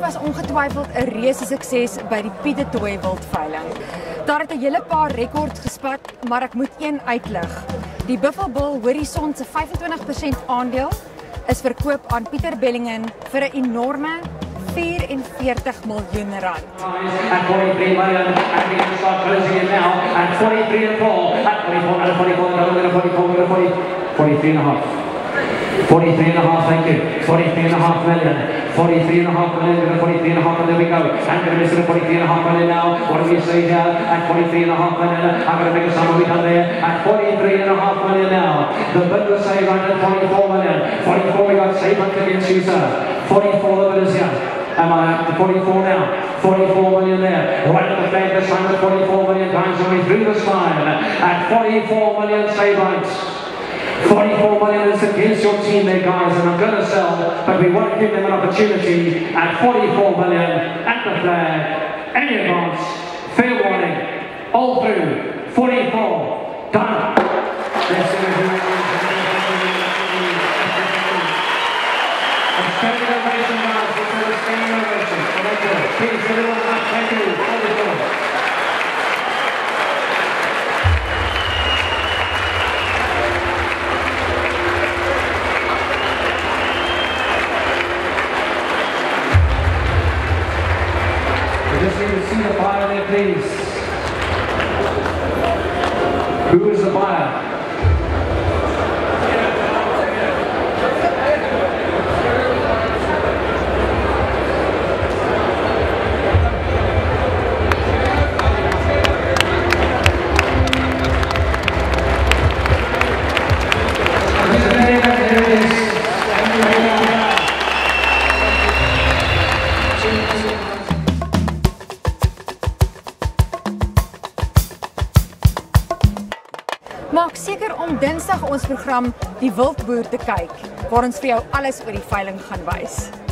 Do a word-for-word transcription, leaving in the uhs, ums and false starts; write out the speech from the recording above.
was ongetwyfeld 'n reuse sukses by die Piet du Toit Wildveiling. Daar het 'n hele paar rekords gespat, maar ek moet een uitlig. Die Buffel Horizon se vyf en twintig persent aandeel is verkoop aan Pieter Bellingen vir 'n enorme vyf en veertig miljoen rand. At forty-three million, and we can start closing it now. At forty-three and four, at forty-four, at forty-four, at forty-four, at forty, forty-three and a half. forty-three and a half, thank you. forty-three and a half million. forty-three and a half million, forty-three and a half, and there we go. And going to miss it at forty-three and a half million now. What do we say here? At forty-three and a half million. I'm going to make a summary down there. At forty-three and a half million now. The bid was saved right at forty-four million. forty-four, we got saved against you, sir. forty-four, the bid is here. Am I up to forty-four now? forty-four million there. Right at the flag this time at forty-four million times only through this line. At forty-four million save rights. forty-four million is against your team there, guys, and I'm going to sell, but we want to give them an opportunity at forty-four million at the flag. Any advance, fair warning, all through, forty-four, done. Let's see if we standing ovation, guys. This is a standing ovation. Thank you. Please, everyone, thank you. forty-four. We just need to see the buyer there, please. Who is the buyer? Maak seker om Dinsdag ons program Die Wildboer te kyk, waar ons vir jou alles oor die veiling gaan wys.